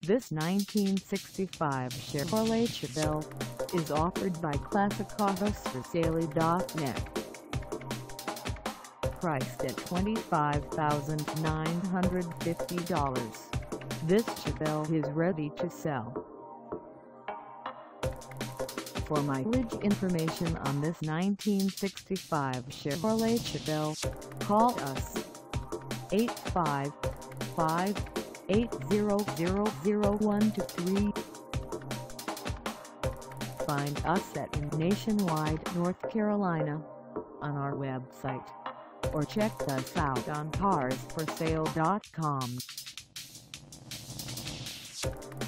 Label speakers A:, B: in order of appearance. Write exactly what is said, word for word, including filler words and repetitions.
A: This nineteen sixty-five Chevrolet Chevelle is offered by Classic Autos For Sale dot net. Priced at twenty-five thousand nine hundred fifty dollars, this Chevelle is ready to sell. For mileage information on this nineteen sixty-five Chevrolet Chevelle, call us eight five five, eight zero zero, zero one two three. Find us at Nationwide, North Carolina on our website, or check us out on Cars For Sale dot com.